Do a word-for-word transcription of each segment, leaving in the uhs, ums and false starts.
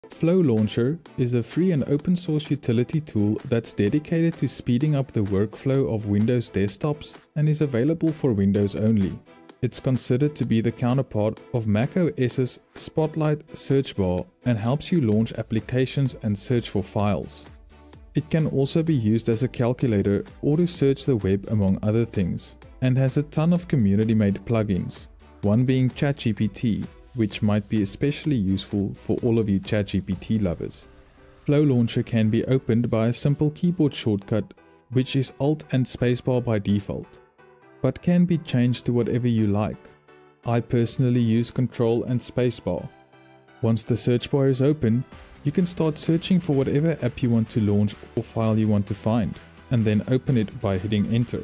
Flow Launcher is a free and open source utility tool that's dedicated to speeding up the workflow of Windows desktops and is available for Windows only. It's considered to be the counterpart of macOS's Spotlight search bar and helps you launch applications and search for files. It can also be used as a calculator or to search the web among other things, and has a ton of community-made plugins, one being ChatGPT, which might be especially useful for all of you ChatGPT lovers. Flow Launcher can be opened by a simple keyboard shortcut, which is Alt and Spacebar by default, but can be changed to whatever you like. I personally use Control and Spacebar. Once the search bar is open, you can start searching for whatever app you want to launch or file you want to find, and then open it by hitting Enter.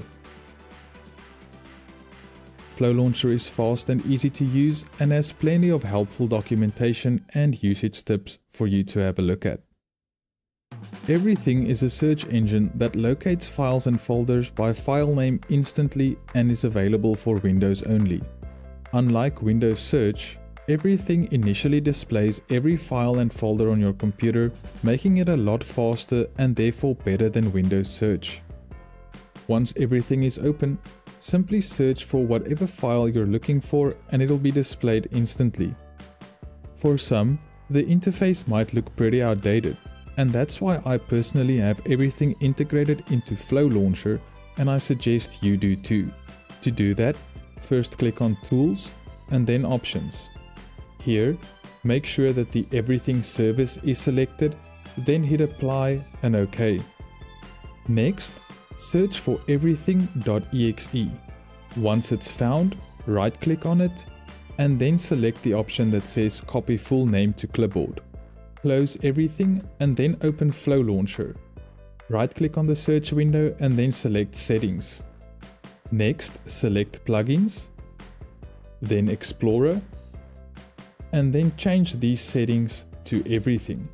Flow Launcher is fast and easy to use and has plenty of helpful documentation and usage tips for you to have a look at. Everything is a search engine that locates files and folders by file name instantly and is available for Windows only. Unlike Windows Search, Everything initially displays every file and folder on your computer, making it a lot faster and therefore better than Windows Search. Once everything is open, simply search for whatever file you're looking for and it'll be displayed instantly. For some, the interface might look pretty outdated, and that's why I personally have everything integrated into Flow Launcher, and I suggest you do too. To do that, first click on Tools and then Options. Here, make sure that the Everything service is selected, then hit Apply and OK. Next, search for everything dot E X E. Once it's found, right-click on it, and then select the option that says Copy Full Name to Clipboard. Close everything and then open Flow Launcher. Right-click on the search window and then select Settings. Next, select Plugins, then Explorer, and then change these settings to Everything.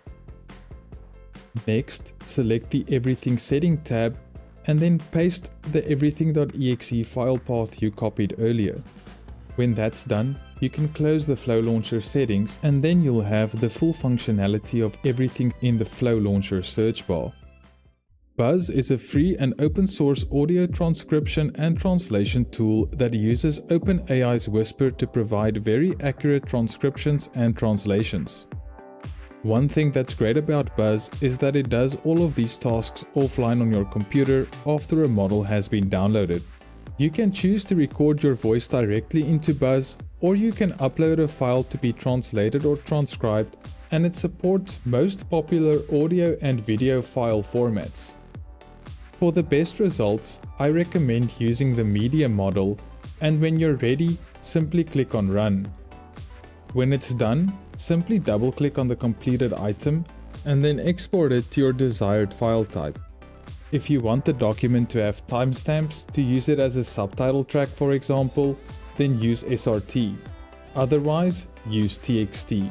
Next, select the Everything Setting tab and then paste the everything dot E X E file path you copied earlier. When that's done, you can close the Flow Launcher settings and then you'll have the full functionality of everything in the Flow Launcher search bar. Buzz is a free and open source audio transcription and translation tool that uses OpenAI's Whisper to provide very accurate transcriptions and translations. One thing that's great about Buzz is that it does all of these tasks offline on your computer after a model has been downloaded. You can choose to record your voice directly into Buzz, or you can upload a file to be translated or transcribed, and it supports most popular audio and video file formats. For the best results, I recommend using the media model, and when you're ready, simply click on Run. When it's done, simply double-click on the completed item and then export it to your desired file type. If you want the document to have timestamps to use it as a subtitle track, for example, then use S R T. Otherwise, use T X T.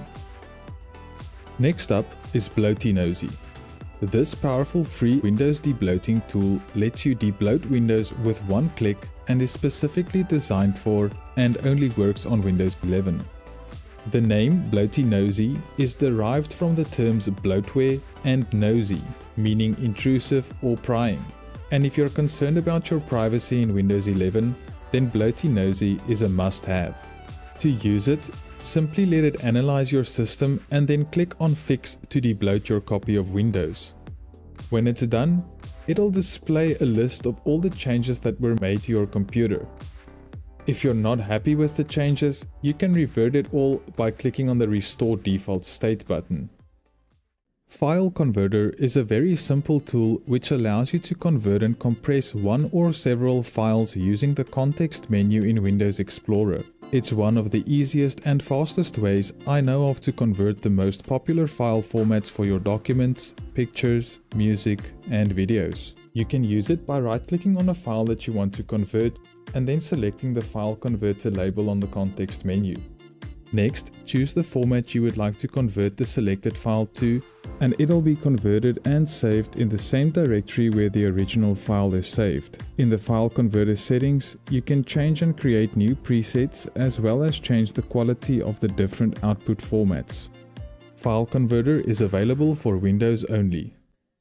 Next up is Bloaty Nosy. This powerful free Windows debloating tool lets you debloat Windows with one click and is specifically designed for and only works on Windows eleven. The name Bloaty Nosy is derived from the terms bloatware and nosy, meaning intrusive or prying. And if you're concerned about your privacy in Windows eleven, then Bloaty Nosy is a must-have. To use it, simply let it analyze your system and then click on Fix to debloat your copy of Windows. When it's done, it'll display a list of all the changes that were made to your computer. If you're not happy with the changes, you can revert it all by clicking on the Restore Default State button. File Converter is a very simple tool which allows you to convert and compress one or several files using the context menu in Windows Explorer. It's one of the easiest and fastest ways I know of to convert the most popular file formats for your documents, pictures, music, and videos. You can use it by right-clicking on a file that you want to convert and then selecting the File Converter label on the context menu. Next, choose the format you would like to convert the selected file to, and it'll be converted and saved in the same directory where the original file is saved. In the File Converter settings, you can change and create new presets as well as change the quality of the different output formats. File Converter is available for Windows only.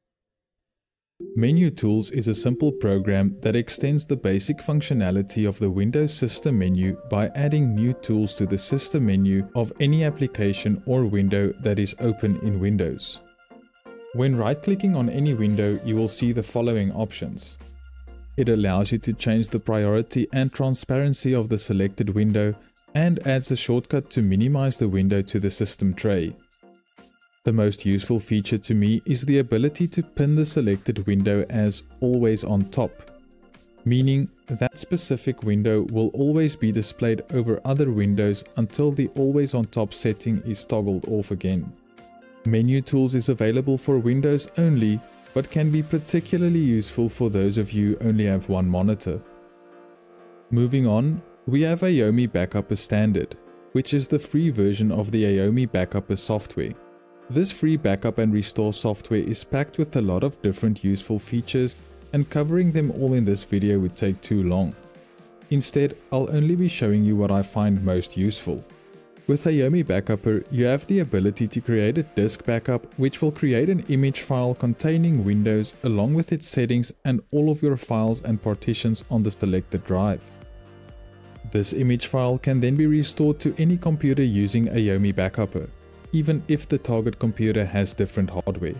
Menu Tools is a simple program that extends the basic functionality of the Windows system menu by adding new tools to the system menu of any application or window that is open in Windows. When right-clicking on any window, you will see the following options. It allows you to change the priority and transparency of the selected window and adds a shortcut to minimize the window to the system tray. The most useful feature to me is the ability to pin the selected window as always on top, meaning that specific window will always be displayed over other windows until the always on top setting is toggled off again. Menu Tools is available for Windows only, but can be particularly useful for those of you who only have one monitor. Moving on, we have Aomi Backup as standard, which is the free version of the Aomi Backup as software. This free backup and restore software is packed with a lot of different useful features, and covering them all in this video would take too long. Instead, I'll only be showing you what I find most useful. With Aomi Backupper, you have the ability to create a disk backup, which will create an image file containing Windows along with its settings and all of your files and partitions on the selected drive. This image file can then be restored to any computer using Aomi Backupper, even if the target computer has different hardware.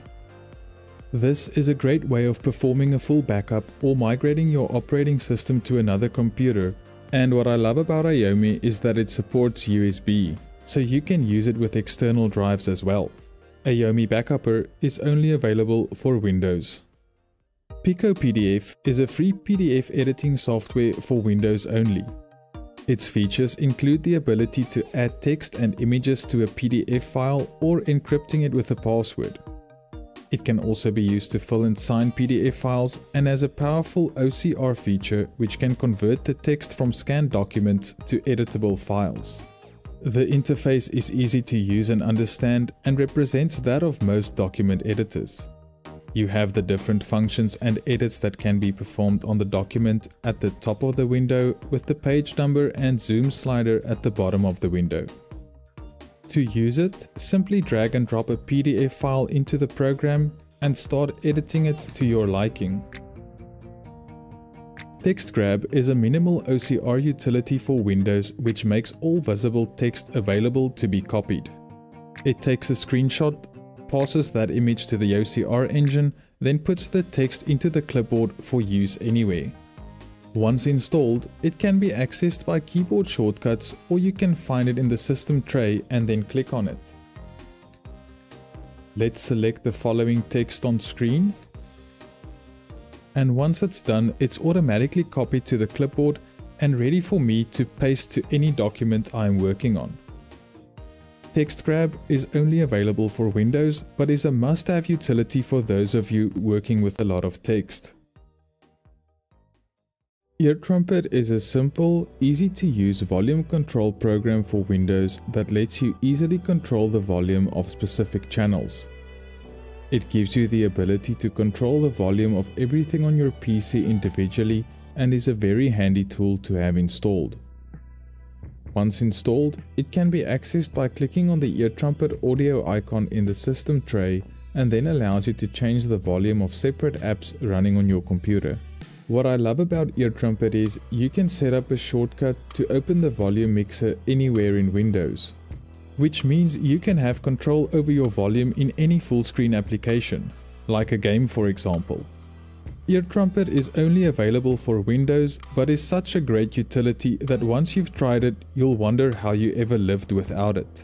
This is a great way of performing a full backup or migrating your operating system to another computer, and what I love about Aomi is that it supports U S B, so you can use it with external drives as well. Aomi Backupper is only available for Windows. Pico P D F is a free P D F editing software for Windows only. Its features include the ability to add text and images to a P D F file or encrypting it with a password. It can also be used to fill and sign P D F files and has a powerful O C R feature which can convert the text from scanned documents to editable files. The interface is easy to use and understand and represents that of most document editors. You have the different functions and edits that can be performed on the document at the top of the window with the page number and zoom slider at the bottom of the window. To use it, simply drag and drop a P D F file into the program and start editing it to your liking. Text Grab is a minimal O C R utility for Windows which makes all visible text available to be copied. It takes a screenshot, passes that image to the O C R engine, then puts the text into the clipboard for use anywhere. Once installed, it can be accessed by keyboard shortcuts or you can find it in the system tray and then click on it. Let's select the following text on screen. And once it's done, it's automatically copied to the clipboard and ready for me to paste to any document I'm working on. Text Grab is only available for Windows, but is a must-have utility for those of you working with a lot of text. Ear Trumpet is a simple, easy-to-use volume control program for Windows that lets you easily control the volume of specific channels. It gives you the ability to control the volume of everything on your P C individually and is a very handy tool to have installed. Once installed, it can be accessed by clicking on the Ear Trumpet audio icon in the system tray and then allows you to change the volume of separate apps running on your computer. What I love about Ear Trumpet is you can set up a shortcut to open the volume mixer anywhere in Windows, which means you can have control over your volume in any full screen application, like a game for example. Ear Trumpet is only available for Windows, but is such a great utility that once you've tried it, you'll wonder how you ever lived without it.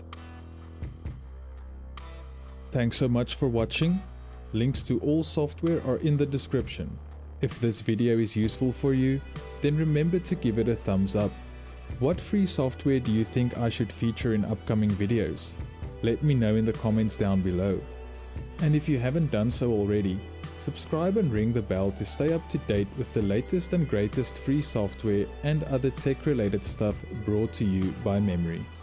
Thanks so much for watching. Links to all software are in the description. If this video is useful for you, then remember to give it a thumbs up. What free software do you think I should feature in upcoming videos? Let me know in the comments down below. And if you haven't done so already, subscribe and ring the bell to stay up to date with the latest and greatest free software and other tech-related stuff brought to you by Memory.